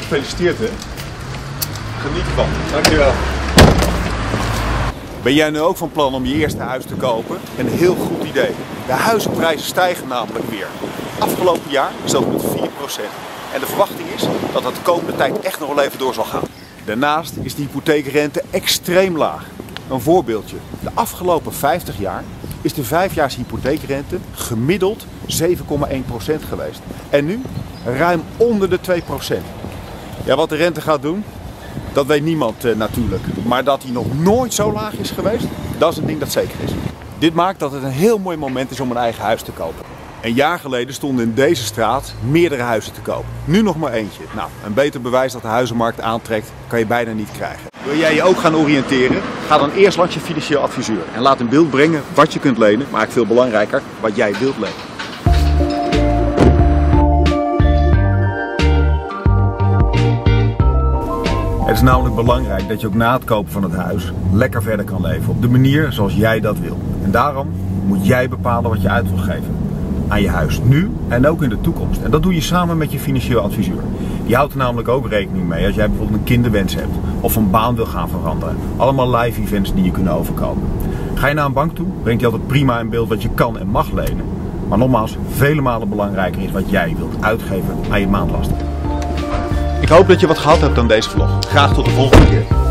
Gefeliciteerd hè. Geniet ervan. Dankjewel. Ben jij nu ook van plan om je eerste huis te kopen? Een heel goed idee. De huizenprijzen stijgen namelijk weer. Afgelopen jaar zelfs met 4%. En de verwachting is dat dat de komende tijd echt nog wel even door zal gaan. Daarnaast is de hypotheekrente extreem laag. Een voorbeeldje. De afgelopen 50 jaar is de 5-jaars hypotheekrente gemiddeld 7,1% geweest. En nu ruim onder de 2%. Ja, wat de rente gaat doen, dat weet niemand natuurlijk. Maar dat die nog nooit zo laag is geweest, dat is een ding dat zeker is. Dit maakt dat het een heel mooi moment is om een eigen huis te kopen. Een jaar geleden stonden in deze straat meerdere huizen te koop. Nu nog maar eentje. Nou, een beter bewijs dat de huizenmarkt aantrekt kan je bijna niet krijgen. Wil jij je ook gaan oriënteren? Ga dan eerst langs je financieel adviseur. En laat in beeld brengen wat je kunt lenen, maar eigenlijk veel belangrijker, wat jij wilt lenen. Het is namelijk belangrijk dat je ook na het kopen van het huis lekker verder kan leven. Op de manier zoals jij dat wil. En daarom moet jij bepalen wat je uit wil geven aan je huis. Nu en ook in de toekomst. En dat doe je samen met je financieel adviseur. Die houdt er namelijk ook rekening mee als jij bijvoorbeeld een kinderwens hebt. Of een baan wil gaan veranderen. Allemaal live events die je kunnen overkomen. Ga je naar een bank toe, brengt hij altijd prima in beeld wat je kan en mag lenen. Maar nogmaals, vele malen belangrijker is wat jij wilt uitgeven aan je maandlasten. Ik hoop dat je wat gehad hebt aan deze vlog. Graag tot de volgende keer.